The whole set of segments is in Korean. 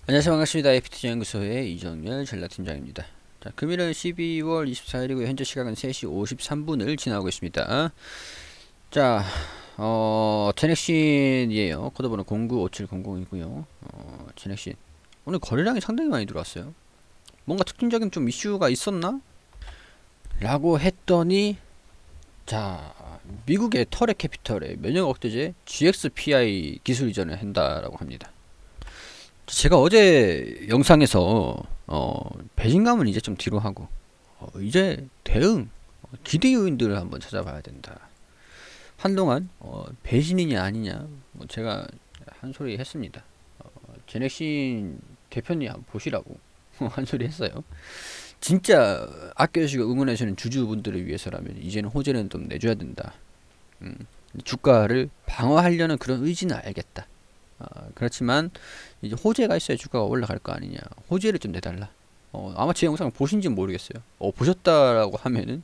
안녕하세요. 반갑습니다. FTG 연구소의 이정열 전략팀장입니다. 자, 금일은 12월 24일이고요. 현재 시각은 3시 53분을 지나고 있습니다. 자, 제넥신이에요. 코드번호 095700이고요. 제넥신. 오늘 거래량이 상당히 많이 들어왔어요. 뭔가 특징적인 좀 이슈가 있었나? 라고 했더니, 자, 미국의 터렛 캐피털의 면역 억제제 GXPI 기술 이전을 한다라고 합니다. 제가 어제 영상에서 배신감은 이제 좀 뒤로 하고 이제 대응 기대 요인들을 한번 찾아봐야 된다. 한동안 배신이냐 아니냐 뭐 제가 한 소리 했습니다. 제넥신 대표님 한번 보시라고 한 소리 했어요. 진짜 아껴주시고 응원해주시는 주주분들을 위해서라면 이제는 호재는 좀 내줘야 된다. 주가를 방어하려는 그런 의지는 알겠다. 그렇지만 이제 호재가 있어야 주가가 올라갈 거 아니냐. 호재를 좀 내달라. 아마 제 영상 보신지 모르겠어요. 보셨다라고 하면은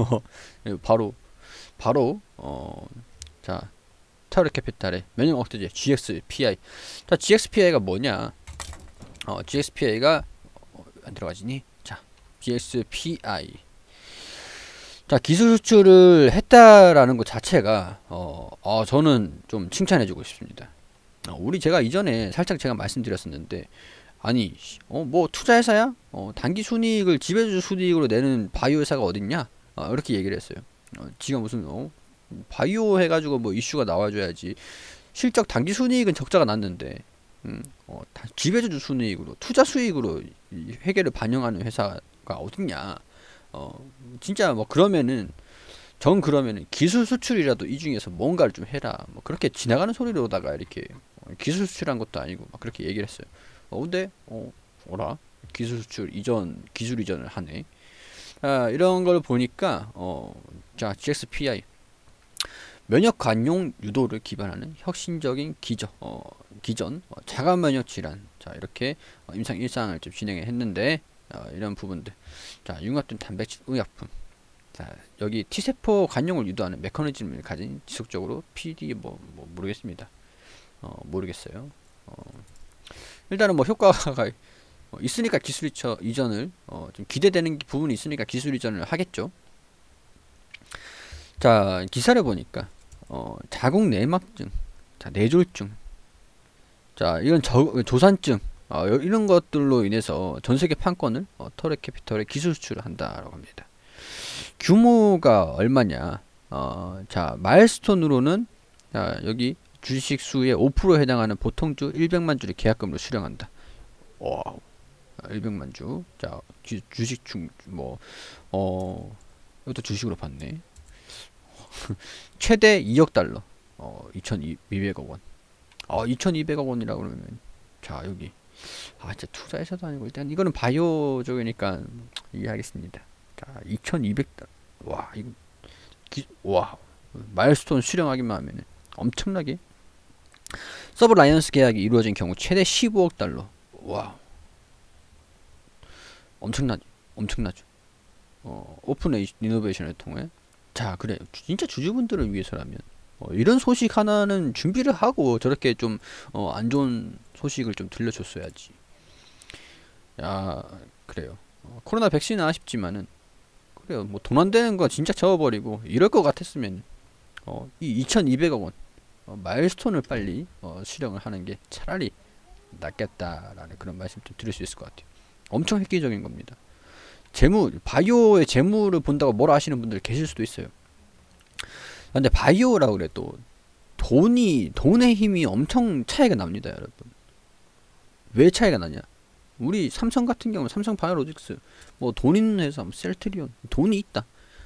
바로 자, 타워르 캐피탈의 면역 억제제 GXPI. 자, GXPI가 뭐냐? GXPI가 안 들어가지니? 자, GXPI. 자, 기술 수출을 했다라는 것 자체가 저는 좀 칭찬해주고 싶습니다. 우리 제가 이전에 살짝 제가 말씀드렸었는데, 아니 뭐 투자회사야? 단기 순이익을 지배주 순이익으로 내는 바이오 회사가 어딨냐? 이렇게 얘기를 했어요. 지가 무슨 바이오 해가지고 뭐 이슈가 나와줘야지. 실적 단기 순이익은 적자가 났는데 지배주 순이익으로 투자 수익으로 회계를 반영하는 회사가 어딨냐? 진짜 뭐 그러면은 기술 수출이라도 이 중에서 뭔가를 좀 해라. 뭐 그렇게 지나가는 소리로다가 이렇게 기술 수출한 것도 아니고 막 그렇게 얘기를 했어요. 근데 어라 기술 수출 이전 기술 이전을 하네. 이런 걸 보니까 자, GXPI 면역 관용 유도를 기반하는 혁신적인 기전 자가 면역 질환. 자, 이렇게 임상 1상을 좀 진행했는데 이런 부분들. 자, 융합된 단백질 의약품. 자, 여기 T세포 관용을 유도하는 메커니즘을 가진 지속적으로 PD 뭐 모르겠습니다. 모르겠어요. 일단은 뭐 효과가 있으니까 기술 이전을 좀 기대되는 부분이 있으니까 기술 이전을 하겠죠. 자, 기사를 보니까 자궁 내막증, 자, 뇌졸중, 자, 이런 조산증 이런 것들로 인해서 전세계 판권을 터렛 캐피털에 기술 수출을 한다라고 합니다. 규모가 얼마냐? 자, 마일스톤으로는 자, 여기 주식 수의 5%에 해당하는 보통주 100만 주를 계약금으로 수령한다. 와, 100만 주. 자, 주식 이것도 주식으로 봤네. 최대 2억 달러. 2,200억 원. 2,200억 원이라고 그러면 자, 여기 진짜 투자회사도 아니고 일단 이거는 바이오 쪽이니까 이해하겠습니다. 자, 2,200달러. 와, 이거 와, 마일스톤 수령하기만 하면은 엄청나게 서브 라이언스 계약이 이루어진 경우 최대 15억 달러. 와, 엄청나죠. 오픈 이노베이션을 통해. 자, 그래. 진짜 주주분들을 위해서라면 이런 소식 하나는 준비를 하고 저렇게 좀 안 좋은 소식을 좀 들려줬어야지. 야, 그래요. 코로나 백신은 아쉽지만은 그래요. 뭐 돈 안 되는 거 진짜 접어버리고 이럴 것 같았으면 이 2,200억 원 마일스톤을 빨리 수령을 하는 게 차라리 낫겠다라는 그런 말씀 좀 드릴 수 있을 것 같아요. 엄청 획기적인 겁니다. 바이오의 재물을 본다고 뭐라 하시는 분들 계실 수도 있어요. 근데 바이오라고 그래 또 돈의 힘이 엄청 차이가 납니다, 여러분. 왜 차이가 나냐? 우리 삼성 같은 경우는 삼성 바이오로직스 뭐 돈 있는 회사, 셀트리온 돈이 있다.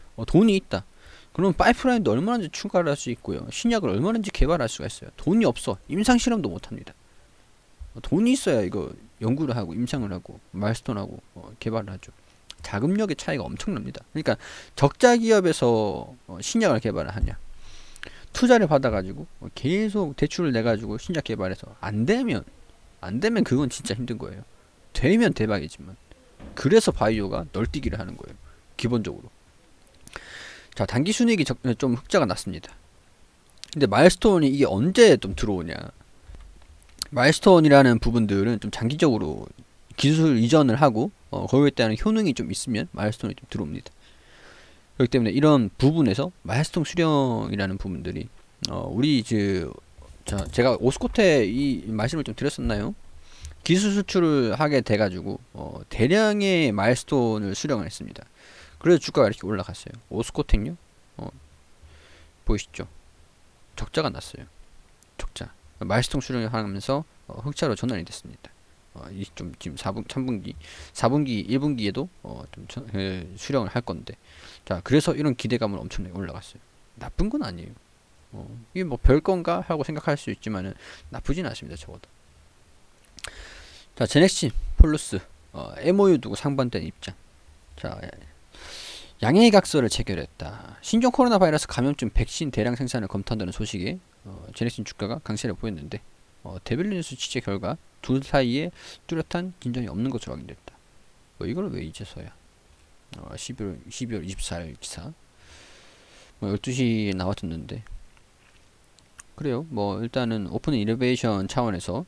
그럼 파이프라인도 얼마든지 추가를 할 수 있고요. 신약을 얼마든지 개발할 수가 있어요. 돈이 없어. 임상 실험도 못 합니다. 돈이 있어야 이거 연구를 하고 임상을 하고 마일스톤하고 개발을 하죠. 자금력의 차이가 엄청납니다. 그러니까 적자 기업에서 신약을 개발을 하냐, 투자를 받아가지고 계속 대출을 내가지고 신약 개발해서 안 되면 그건 진짜 힘든 거예요. 되면 대박이지만 그래서 바이오가 널뛰기를 하는 거예요. 기본적으로. 자, 단기 순이익이 좀 흑자가 났습니다. 근데 마일스톤이 이게 언제 좀 들어오냐? 마일스톤이라는 부분들은 좀 장기적으로 기술 이전을 하고 거기에 따른 효능이 좀 있으면 마일스톤이 좀 들어옵니다. 그렇기 때문에 이런 부분에서 마일스톤 수령이라는 부분들이 우리 제가 오스코트에 이 말씀을 좀 드렸었나요? 기술 수출을 하게 돼가지고 대량의 마일스톤을 수령을 했습니다. 그래서 주가가 이렇게 올라갔어요. 오스코텍요? 보이시죠? 적자가 났어요. 적자. 마일스톤 수령을 하면서 흑자로 전환이 됐습니다. 좀 지금 3분기, 1분기에도 수령을 할 건데, 자, 그래서 이런 기대감을 엄청나게 올라갔어요. 나쁜 건 아니에요. 이게 뭐 별건가 하고 생각할 수 있지만은 나쁘진 않습니다. 적어도. 자, 제넥신, 폴루스, MOU 두고 상반된 입장. 자, 양해각서를 체결했다. 신종 코로나 바이러스 감염증 백신 대량 생산을 검토한다는 소식에 제넥신 주가가 강세를 보였는데 데빌리 뉴스 취재 결과 둘 사이에 뚜렷한 긴장이 없는 것으로 확인됐다. 이걸 왜 이제서야? 12월 24일 기사 12시에 나왔었는데 그래요. 일단은 오픈 이노베이션 차원에서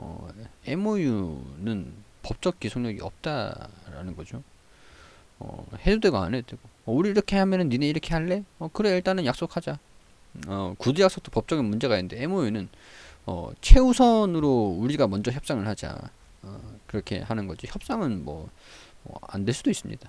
MOU는 법적 기속력이 없다라는 거죠. 해도 되고 안 해도 되고 우리 이렇게 하면은 니네 이렇게 할래? 그래 일단은 약속하자. 구두 약속도 법적인 문제가 있는데 MOU는 최우선으로 우리가 먼저 협상을 하자. 그렇게 하는 거지. 협상은 안 될 수도 있습니다.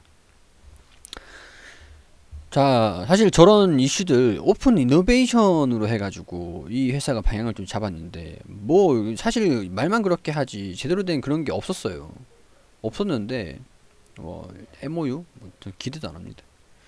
자, 사실 저런 이슈들 오픈 이노베이션으로 해가지고 이 회사가 방향을 좀 잡았는데 사실 말만 그렇게 하지 제대로 된 그런 게 없었어요. 없었는데 MOU 좀 기대도 안 합니다.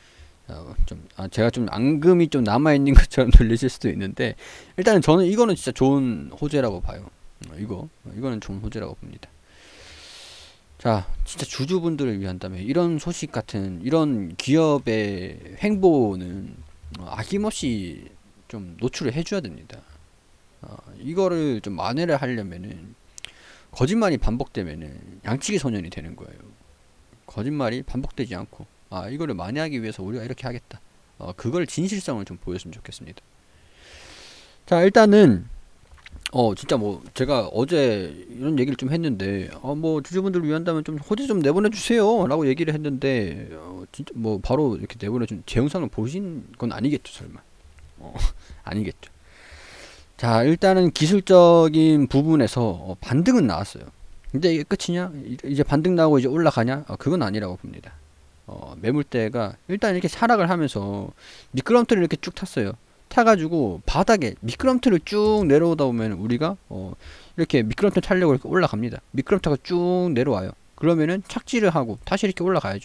제가 좀 앙금이 좀 남아있는 것처럼 들리실 수도 있는데 일단은 저는 이거는 진짜 좋은 호재라고 봐요. 이거는 좋은 호재라고 봅니다. 자, 진짜 주주분들을 위한다면 이런 소식 같은 이런 기업의 행보는 아낌없이 좀 노출을 해줘야 됩니다. 이거를 좀 만회를 하려면은 거짓말이 반복되면은 양치기 소년이 되는 거예요. 거짓말이 반복되지 않고 이거를 만회하기 위해서 우리가 이렇게 하겠다. 그걸 진실성을 좀 보였으면 좋겠습니다. 자, 일단은 진짜 제가 어제 이런 얘기를 좀 했는데 주주분들을 위한다면 좀 호재 좀 내보내 주세요 라고 얘기를 했는데 진짜 바로 이렇게 내보내준 제 영상을 보신 건 아니겠죠 설마. 아니겠죠. 자, 일단은 기술적인 부분에서 반등은 나왔어요. 근데 이게 끝이냐? 이제 반등 나오고 이제 올라가냐? 그건 아니라고 봅니다. 매물대가 일단 이렇게 하락을 하면서 미끄럼틀을 이렇게 쭉 탔어요. 타가지고 바닥에 미끄럼틀을 쭉 내려오다 보면 우리가 이렇게 미끄럼틀 타려고 이렇게 올라갑니다. 미끄럼틀가 쭉 내려와요. 그러면은 착지를 하고 다시 이렇게 올라가야죠.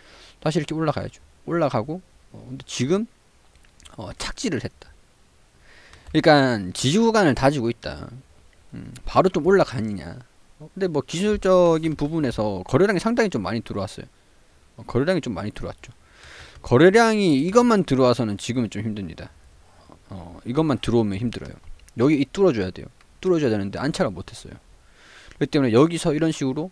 올라가고 근데 지금 착지를 했다. 그러니까 지지 구간을 다지고 있다. 바로 좀 올라가느냐. 근데 기술적인 부분에서 거래량이 상당히 좀 많이 들어왔어요. 거래량이 좀 많이 들어왔죠. 거래량이 이것만 들어와서는 지금은 좀 힘듭니다. 이것만 들어오면 힘들어요. 여기 뚫어줘야 돼요. 뚫어줘야 되는데 안착을 못했어요. 그렇기 때문에 여기서 이런 식으로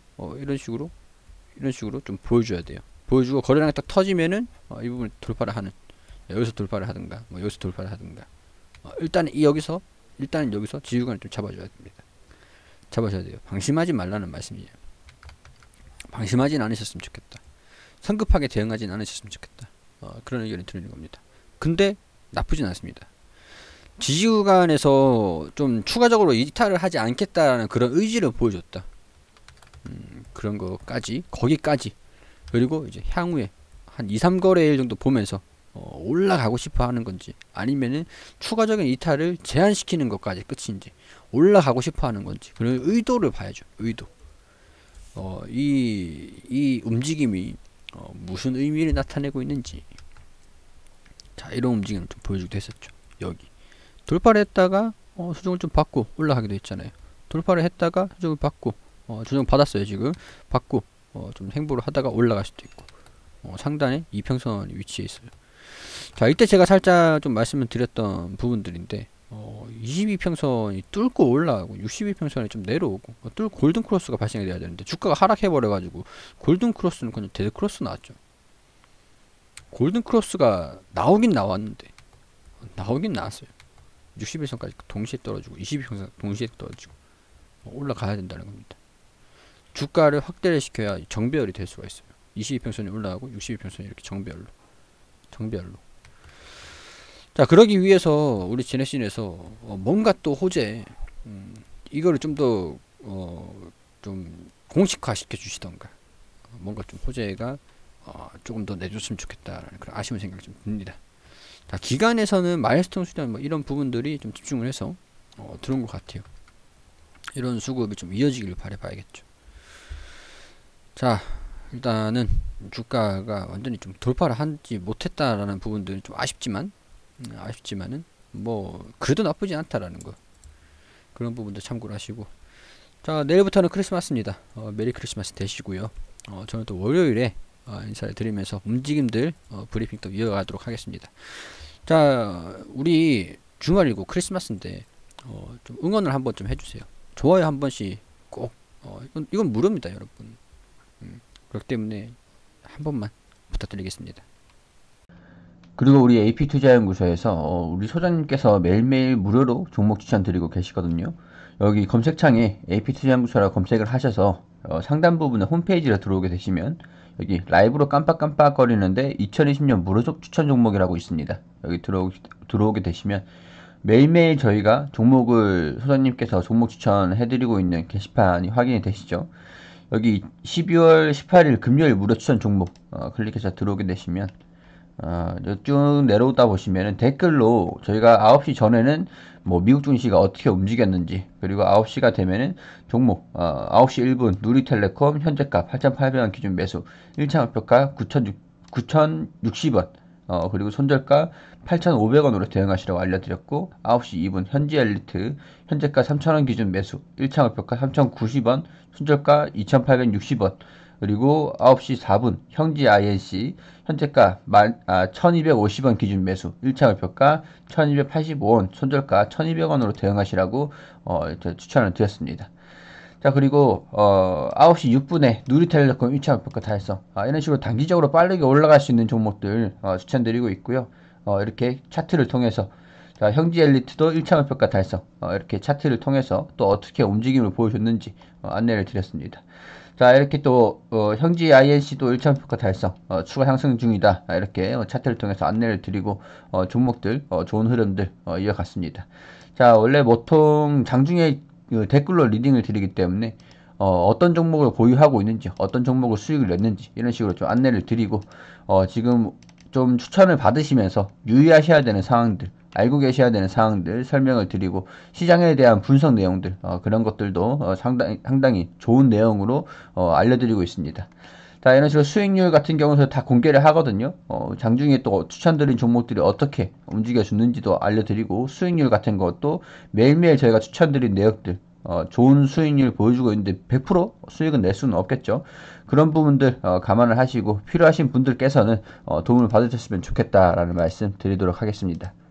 좀 보여줘야 돼요. 보여주고 거래량이 딱 터지면은 이 부분 돌파를 하는. 여기서 돌파를 하든가 여기서 돌파를 하든가 일단은 여기서 지휘관을 좀 잡아줘야 됩니다. 잡아줘야 돼요. 방심하지 말라는 말씀이에요. 방심하진 않으셨으면 좋겠다. 성급하게 대응하진 않으셨으면 좋겠다. 그런 의견을 드리는 겁니다. 근데 나쁘진 않습니다. 지지구간에서 좀 추가적으로 이탈을 하지 않겠다라는 그런 의지를 보여줬다. 그런 거기까지 그리고 이제 향후에 한 2-3거래일 정도 보면서 올라가고 싶어 하는 건지 아니면은 추가적인 이탈을 제한시키는 것까지 끝인지 올라가고 싶어 하는 건지 그런 의도를 봐야죠. 의도. 이 움직임이 무슨 의미를 나타내고 있는지. 자, 이런 움직임을 좀 보여주기도 했었죠. 여기 돌파를 했다가 수정을 좀 받고 올라가기도 했잖아요. 돌파를 했다가 수정을 받고 수정 받았어요. 지금 받고 좀 행보를 하다가 올라갈 수도 있고 상단에 이평선이 위치해 있어요. 자, 이때 제가 살짝 좀 말씀을 드렸던 부분들인데 22평선이 뚫고 올라가고 62평선이 좀 내려오고 골든 크로스가 발생이 돼야 되는데 주가가 하락해 버려 가지고 골든 크로스는 그냥 데드 크로스 나왔죠. 골든 크로스가 나오긴 나왔는데 나왔어요. 61선까지 동시에 떨어지고 22평선 동시에 떨어지고 올라가야 된다는 겁니다. 주가를 확대를 시켜야 정배열이 될 수가 있어요. 22평선이 올라가고 62평선이 이렇게 정배열로. 자, 그러기 위해서 우리 제네신에서 뭔가 또 호재, 이거를 좀 더 좀 공식화 시켜 주시던가, 뭔가 좀 호재가 조금 더 내줬으면 좋겠다라는 그런 아쉬운 생각이 좀 듭니다. 자, 기간에서는 마일스톤 수련 뭐 이런 부분들이 좀 집중을 해서 들어온 것 같아요. 이런 수급이 좀 이어지기를 바라봐야겠죠. 자, 일단은 주가가 완전히 좀 돌파를 하지 못했다라는 부분들은 좀 아쉽지만은 뭐 그래도 나쁘지 않다라는 거, 그런 부분도 참고를 하시고. 자, 내일부터는 크리스마스입니다. 메리 크리스마스 되시고요. 저는 또 월요일에 인사를 드리면서 움직임들 브리핑 또 이어가도록 하겠습니다. 자, 우리 주말이고 크리스마스인데 좀 응원을 한번 좀 해주세요. 좋아요 한 번씩 꼭. 이건 무료입니다, 여러분. 그렇기 때문에 한 번만 부탁드리겠습니다. 그리고 우리 AP투자연구소에서 우리 소장님께서 매일매일 무료로 종목 추천 드리고 계시거든요. 여기 검색창에 AP투자연구소라 검색을 하셔서 상단 부분에 홈페이지로 들어오게 되시면 여기 라이브로 깜빡깜빡 거리는데 2020년 무료 추천 종목이라고 있습니다. 여기 들어오게 되시면 매일매일 저희가 종목을 소장님께서 종목 추천해드리고 있는 게시판이 확인이 되시죠. 여기 12월 18일 금요일 무료 추천 종목 클릭해서 들어오게 되시면 쭉 내려오다 보시면은 댓글로 저희가 9시 전에는 뭐 미국 증시가 어떻게 움직였는지, 그리고 9시가 되면은 종목 9시 1분 누리텔레콤 현재가 8,800원 기준 매수 1차 목표가 9,060원 그리고 손절가 8,500원으로 대응하시라고 알려드렸고, 9시 2분 현지엘리트 현재가 3,000원 기준 매수 1차 목표가 3,090원 손절가 2,860원, 그리고 9시 4분 형지 INC 현재가 1250원 기준 매수 1차 목표가 1285원 손절가 1200원으로 대응하시라고 추천을 드렸습니다. 자, 그리고 9시 6분에 누리텔레콤 1차 목표가 달성, 이런 식으로 단기적으로 빠르게 올라갈 수 있는 종목들 추천드리고 있고요. 이렇게 차트를 통해서 자, 형지 엘리트도 1차 목표가 달성, 이렇게 차트를 통해서 또 어떻게 움직임을 보여줬는지 안내를 드렸습니다. 자, 이렇게 또 형지 INC도 1차 목표가 달성, 추가 상승 중이다, 이렇게 차트를 통해서 안내를 드리고 종목들 좋은 흐름들 이어갔습니다. 자, 원래 보통 장중에 댓글로 리딩을 드리기 때문에 어떤 종목을 보유하고 있는지, 어떤 종목을 수익을 냈는지 이런 식으로 좀 안내를 드리고, 지금 좀 추천을 받으시면서 유의하셔야 되는 상황들, 알고 계셔야 되는 사항들 설명을 드리고, 시장에 대한 분석 내용들 그런 것들도 상당히 좋은 내용으로 알려드리고 있습니다. 자, 이런 식으로 수익률 같은 경우는 다 공개를 하거든요. 장중에 또 추천드린 종목들이 어떻게 움직여주는지도 알려드리고, 수익률 같은 것도 매일매일 저희가 추천드린 내역들 좋은 수익률 보여주고 있는데 100% 수익은 낼 수는 없겠죠. 그런 부분들 감안을 하시고 필요하신 분들께서는 도움을 받으셨으면 좋겠다라는 말씀 드리도록 하겠습니다.